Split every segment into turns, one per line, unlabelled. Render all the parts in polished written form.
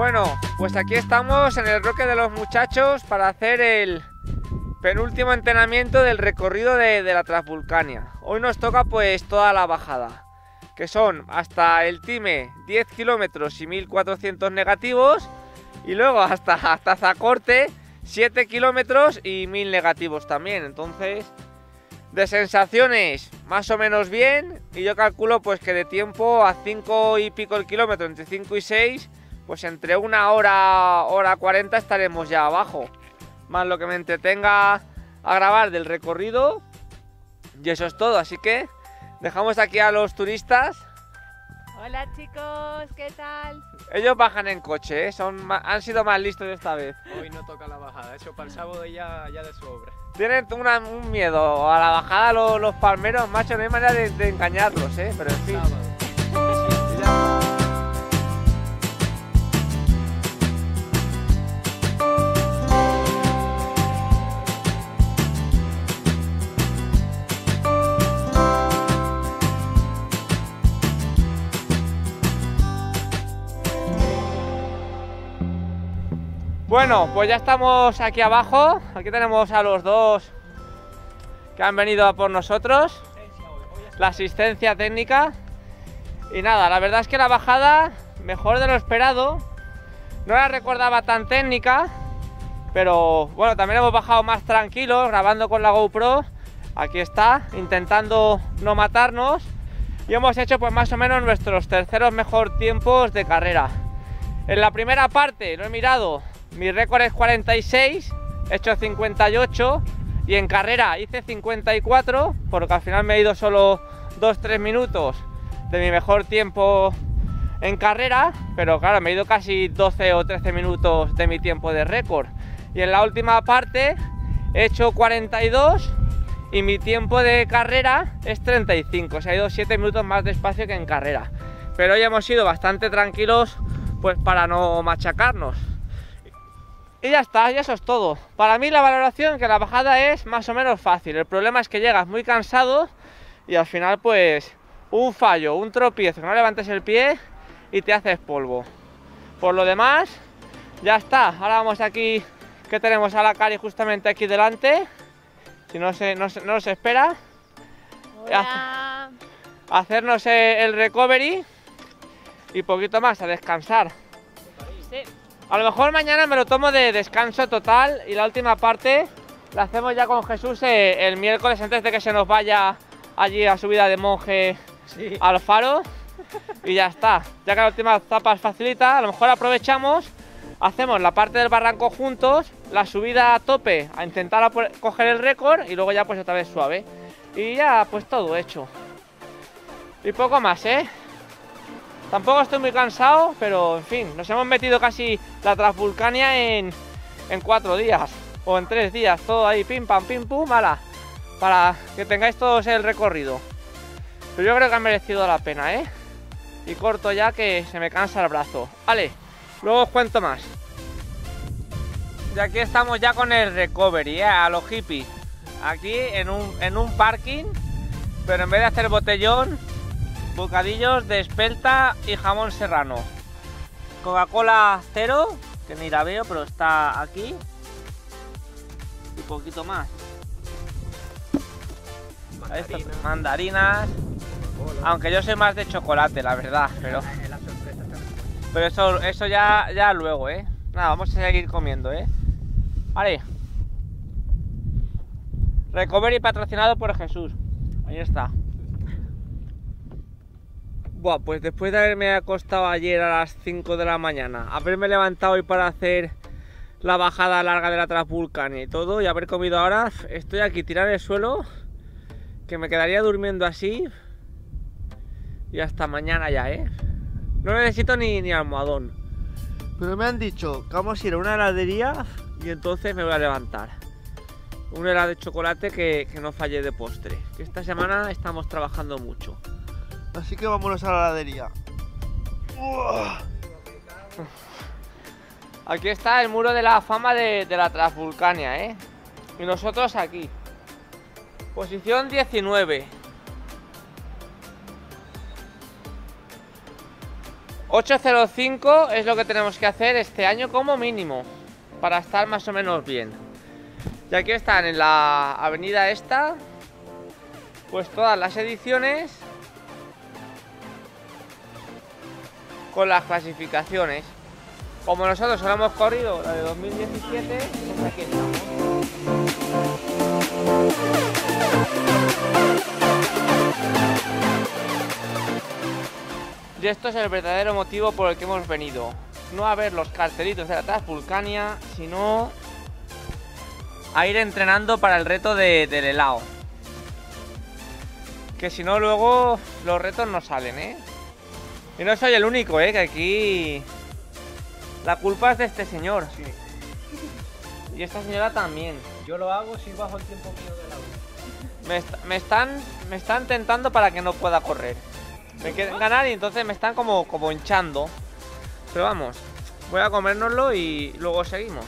Bueno, pues aquí estamos en el Roque de los Muchachos para hacer el penúltimo entrenamiento del recorrido de la Transvulcania. Hoy nos toca pues toda la bajada, que son hasta el Time 10 kilómetros y 1400 negativos, y luego hasta Zacorte 7 kilómetros y 1000 negativos también. Entonces, de sensaciones más o menos bien, y yo calculo pues que de tiempo a 5 y pico el kilómetro, entre 5 y 6, pues entre 1 hora, hora 40 estaremos ya abajo, más lo que me entretenga a grabar del recorrido, y eso es todo. Así que dejamos aquí a los turistas.
Hola chicos, ¿qué tal?
Ellos bajan en coche, ¿eh? Han sido más listos esta vez.
Hoy no toca la bajada, eso para el sábado ya de sobra.
Tienen un miedo a la bajada los palmeros, macho, no hay manera de engañarlos, ¿eh? Pero en fin. Bueno, pues ya estamos aquí abajo. Aquí tenemos a los dos que han venido a por nosotros, la asistencia técnica. Y nada, la verdad es que la bajada mejor de lo esperado. No la recordaba tan técnica, pero bueno, también hemos bajado más tranquilos, grabando con la GoPro. Aquí está, intentando no matarnos. Y hemos hecho pues más o menos nuestros terceros mejor tiempos de carrera. En la primera parte, lo he mirado, mi récord es 46, he hecho 58, y en carrera hice 54, porque al final me he ido solo 2-3 minutos de mi mejor tiempo en carrera, pero claro, me he ido casi 12 o 13 minutos de mi tiempo de récord. Y en la última parte he hecho 42 y mi tiempo de carrera es 35, se ha ido 7 minutos más despacio que en carrera. Pero hoy hemos sido bastante tranquilos pues para no machacarnos. Y ya está, y eso es todo. Para mí la valoración, que la bajada es más o menos fácil. El problema es que llegas muy cansado y al final pues un fallo, un tropiezo, que no levantes el pie y te haces polvo. Por lo demás, ya está. Ahora vamos aquí, que tenemos a la Cari justamente aquí delante. Si no nos espera.
Hola.
A hacernos el recovery y poquito más, a descansar.
Sí.
A lo mejor mañana me lo tomo de descanso total y la última parte la hacemos ya con Jesús el miércoles, antes de que se nos vaya allí a subida de monje al faro. Y ya está, ya que la última etapa es facilita, a lo mejor aprovechamos, hacemos la parte del barranco juntos, la subida a tope a intentar coger el récord y luego ya pues otra vez suave. Y ya pues todo hecho. Y poco más, ¿eh? Tampoco estoy muy cansado, pero en fin, nos hemos metido casi la Transvulcania en 4 días, o en 3 días, todo ahí, pim pam, pim pum, ala, para que tengáis todos el recorrido. Pero yo creo que ha merecido la pena, ¿eh? Y corto ya, que se me cansa el brazo. Vale, luego os cuento más. Y aquí estamos ya con el recovery, ¿eh? A los hippies. Aquí en un parking, pero en vez de hacer botellón, bocadillos de espelta y jamón serrano. Coca-Cola cero, que ni la veo, pero está aquí. Y poquito más. Mandarinas. Aunque yo soy más de chocolate, la verdad, pero eso ya luego, ¿eh? Nada, vamos a seguir comiendo, ¿eh? Vale. Recovery patrocinado por Jesús. Ahí está. Buah, pues después de haberme acostado ayer a las 5 de la mañana, haberme levantado hoy para hacer la bajada larga de la Transvulcania y todo, y haber comido ahora, estoy aquí tirado en el suelo, que me quedaría durmiendo así y hasta mañana ya, ¿eh? No necesito ni almohadón. Pero me han dicho que vamos a ir a una heladería y entonces me voy a levantar. Un helado de chocolate que no falle de postre, que esta semana estamos trabajando mucho. Así que vámonos a la heladería. Aquí está el muro de la fama de la Transvulcania, ¿eh? Y nosotros aquí. Posición 19. 8:05 es lo que tenemos que hacer este año como mínimo, para estar más o menos bien. Y aquí están en la avenida esta, pues todas las ediciones con las clasificaciones. Como nosotros solo hemos corrido la de 2017, pues aquí estamos. Y esto es el verdadero motivo por el que hemos venido. No a ver los cartelitos de la Transvulcania, sino a ir entrenando para el reto del helado. Que si no, luego los retos no salen, ¿eh? Y no soy el único, que aquí la culpa es de este señor.
Sí.
Y esta señora también.
Yo lo hago si bajo el tiempo mío del agua.
Me están tentando para que no pueda correr. Me quieren ganar y entonces me están como hinchando. Pero vamos, voy a comérnoslo y luego seguimos.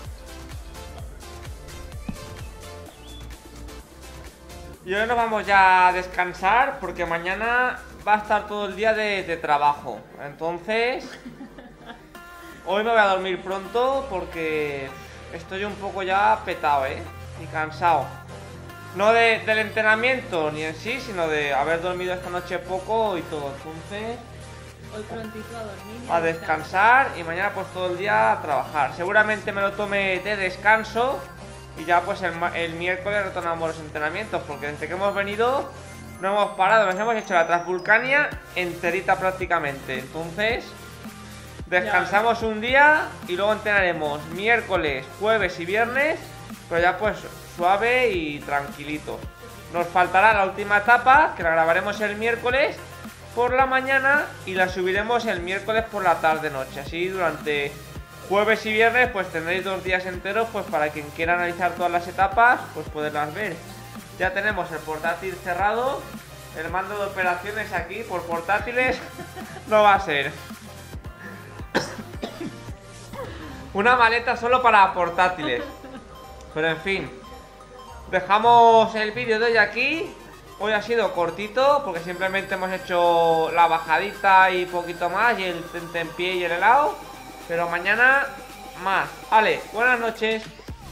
Y hoy nos vamos ya a descansar porque mañana va a estar todo el día de trabajo. Entonces, hoy me voy a dormir pronto porque estoy un poco ya petado, y cansado. No del entrenamiento ni en sí, sino de haber dormido esta noche poco y todo. Entonces,
Hoy prontito a dormir.
a descansar y mañana pues todo el día a trabajar. Seguramente me lo tome de descanso y ya pues el miércoles retornamos los entrenamientos, porque desde que hemos venido no hemos parado, nos hemos hecho la Transvulcania enterita prácticamente. Entonces descansamos un día y luego entrenaremos miércoles, jueves y viernes, pero ya pues suave y tranquilito. Nos faltará la última etapa, que la grabaremos el miércoles por la mañana y la subiremos el miércoles por la tarde-noche. Así durante jueves y viernes pues tendréis 2 días enteros pues para quien quiera analizar todas las etapas, pues poderlas ver. Ya tenemos el portátil cerrado, el mando de operaciones aquí por portátiles no va a ser. Una maleta solo para portátiles. Pero en fin, dejamos el vídeo de hoy aquí. Hoy ha sido cortito porque simplemente hemos hecho la bajadita y poquito más, y el tentempié y el helado. Pero mañana más. Vale, buenas noches.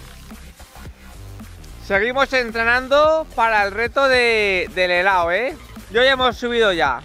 Seguimos entrenando para el reto del helado, Yo ya hemos subido ya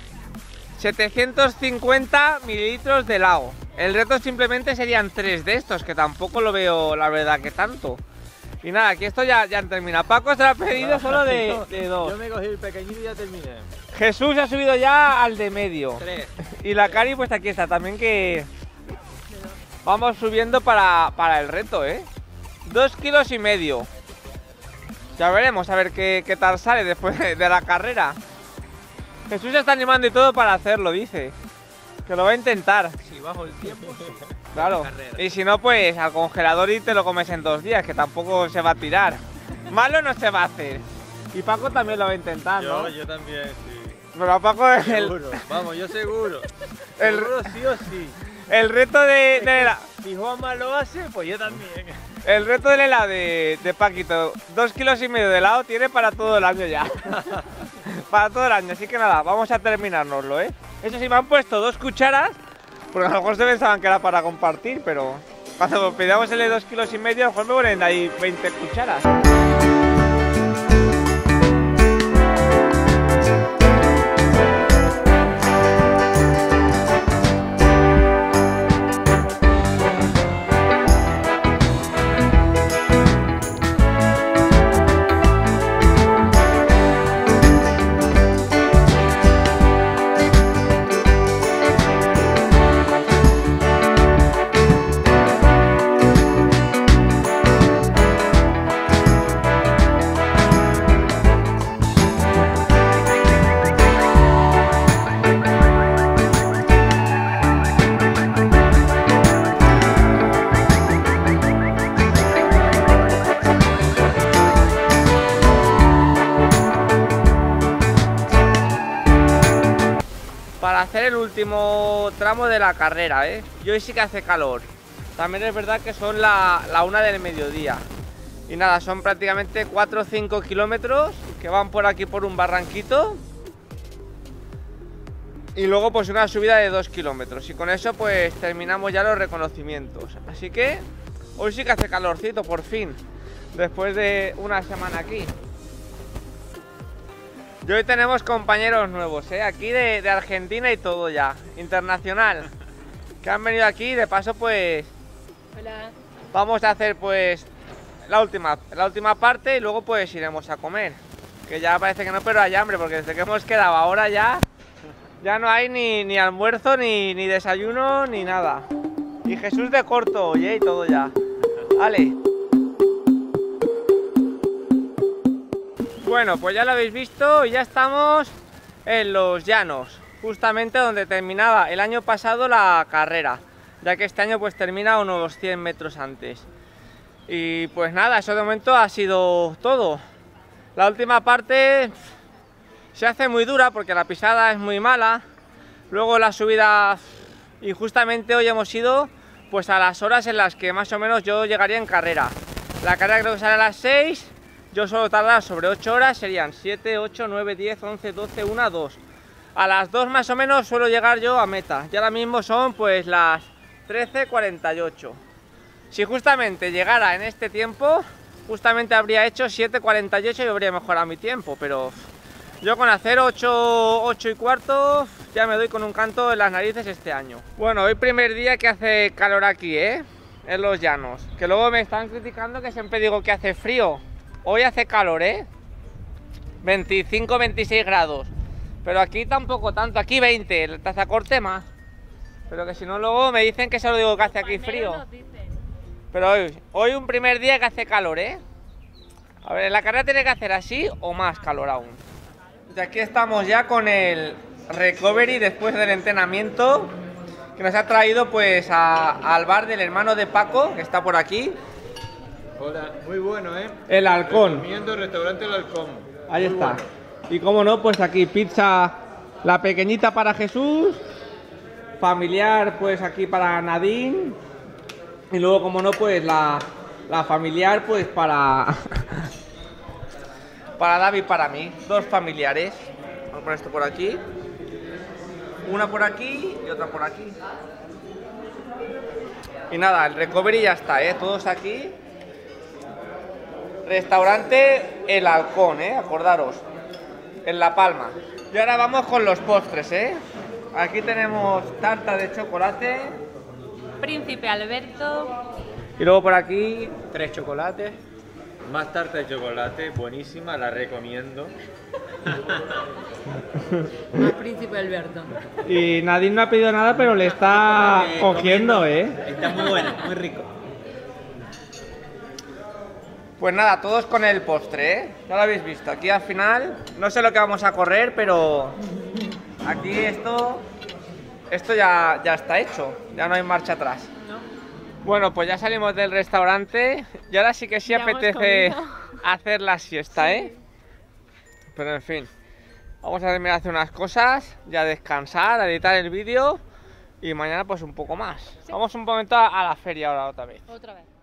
750 mililitros de helado. El reto simplemente serían 3 de estos, que tampoco lo veo la verdad que tanto. Y nada, aquí esto ya han terminado. Paco se lo ha pedido solo de 2.
Yo me cogí el pequeñito y ya terminé.
Jesús ha subido ya al de medio.
3.
Y la Cari pues aquí está también, que vamos subiendo para el reto, 2,5 kilos. Ya veremos a ver qué tal sale después de la carrera. Jesús se está animando y todo para hacerlo, dice. Que lo va a intentar.
Si bajo el tiempo, sí.
Claro. Y si no, pues al congelador y te lo comes en 2 días, que tampoco se va a tirar. Malo no se va a hacer. Y Paco también lo va a intentar, ¿no?
Yo también, sí.
Pero a Paco es
Seguro. Vamos, yo seguro.
El-
Seguro sí o sí.
el reto
Si Juanma lo hace, pues yo también.
el reto del helado de Paquito. 2,5 kilos de helado tiene para todo el año ya. Para todo el año, así que nada, vamos a terminárnoslo, Eso sí, me han puesto 2 cucharas, porque a lo mejor se pensaban que era para compartir, pero cuando pidamos el de 2,5 kilos, a lo mejor me ponen ahí 20 cucharas. Para hacer el último tramo de la carrera, Y hoy sí que hace calor. También es verdad que son la 1 del mediodía. Y nada, son prácticamente 4 o 5 kilómetros que van por aquí por un barranquito. Y luego pues una subida de 2 kilómetros. Y con eso pues terminamos ya los reconocimientos. Así que hoy sí que hace calorcito, por fin. Después de una semana aquí. Y hoy tenemos compañeros nuevos, aquí de Argentina y todo ya. Internacional. Que han venido aquí, de paso pues...
Hola.
Vamos a hacer pues la última parte y luego pues iremos a comer. Que ya parece que no, pero hay hambre, porque desde que hemos quedado ahora ya no hay ni almuerzo, ni desayuno, ni nada. Y Jesús de corto, oye, y todo ya. Vale. Bueno, pues ya lo habéis visto y ya estamos en Los Llanos, justamente donde terminaba el año pasado la carrera, ya que este año pues termina unos 100 metros antes. Y pues nada, eso de momento ha sido todo. La última parte se hace muy dura porque la pisada es muy mala. Luego la subida, y justamente hoy hemos ido pues a las horas en las que más o menos yo llegaría en carrera. La carrera creo que sale a las 6, yo suelo tardar sobre 8 horas, serían 7, 8, 9, 10, 11, 12, 1, 2. A las 2 más o menos suelo llegar yo a meta. Y ahora mismo son pues las 13:48. Si justamente llegara en este tiempo, justamente habría hecho 7:48 y habría mejorado mi tiempo, pero yo con hacer 8 y cuarto ya me doy con un canto en las narices este año. Bueno, hoy primer día que hace calor aquí, en Los Llanos. Que luego me están criticando que siempre digo que hace frío. Hoy hace calor, 25, 26 grados. Pero aquí tampoco tanto, aquí 20, el tazacorte más. Pero que si no luego me dicen que solo digo que hace aquí frío. Pero hoy un primer día que hace calor, A ver, en la carrera tiene que hacer así o más calor aún. Y aquí estamos ya con el recovery después del entrenamiento, que nos ha traído pues al bar del hermano de Paco, que está por aquí.
Hola, muy bueno,
El Halcón.
Recomiendo el restaurante El Halcón.
Ahí
Muy
está.
bueno.
Y como no, pues aquí pizza, la pequeñita para Jesús, familiar pues aquí para Nadine, y luego como no pues la familiar pues para David y para mí, dos familiares. Vamos a poner esto por aquí, una por aquí y otra por aquí. Y nada, el recovery ya está, todos aquí. Restaurante El Halcón, acordaros, en La Palma. Y ahora vamos con los postres, Aquí tenemos tarta de chocolate.
Príncipe Alberto.
Y luego por aquí
3 chocolates.
Más tarta de chocolate, buenísima, la recomiendo.
Más Príncipe Alberto.
y Nadine no ha pedido nada, pero le está cogiendo,
Está muy bueno, muy rico.
Pues nada, todos con el postre, Ya lo habéis visto. Aquí al final, no sé lo que vamos a correr, pero aquí esto ya está hecho. Ya no hay marcha atrás.
¿No?
Bueno, pues ya salimos del restaurante y ahora sí que sí
Ya hemos
apetece
comido.
hacer la siesta, Pero en fin, vamos a terminar de hacer unas cosas, ya descansar, a editar el vídeo y mañana pues un poco más.
Sí.
Vamos un momento a la feria ahora otra vez.
Otra vez.